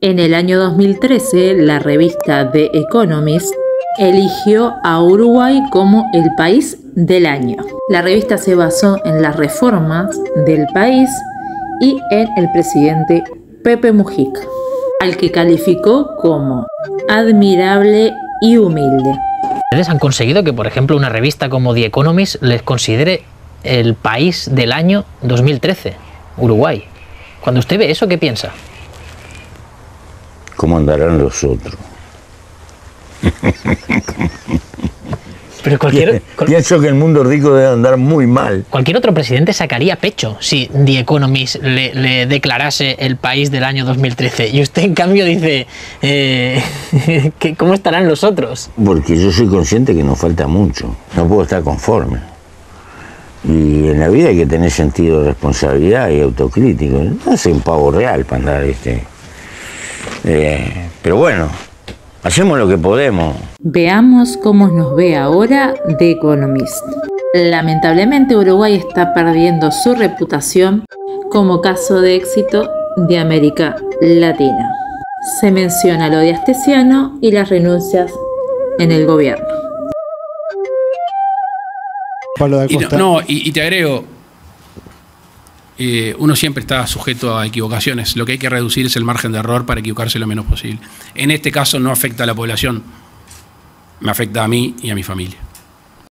En el año 2013, la revista The Economist eligió a Uruguay como el país del año. La revista se basó en las reformas del país y en el presidente Pepe Mujica, al que calificó como admirable y humilde. Ustedes han conseguido que, por ejemplo, una revista como The Economist les considere el país del año 2013, Uruguay. Cuando usted ve eso, ¿qué piensa? ¿Cómo andarán los otros? Pero pienso que el mundo rico debe andar muy mal. Cualquier otro presidente sacaría pecho si The Economist le declarase el país del año 2013. Y usted, en cambio, dice, ¿cómo estarán los otros? Porque yo soy consciente que nos falta mucho. No puedo estar conforme. Y en la vida hay que tener sentido de responsabilidad y autocrítico. No soy un pavo real para andar, pero bueno, hacemos lo que podemos. Veamos cómo nos ve ahora The Economist. Lamentablemente, Uruguay está perdiendo su reputación como caso de éxito de América Latina. Se menciona lo de Astesiano y las renuncias en el gobierno. Pablo da Costa. Y te agrego, uno siempre está sujeto a equivocaciones. Lo que hay que reducir es el margen de error para equivocarse lo menos posible. En este caso no afecta a la población, me afecta a mí y a mi familia.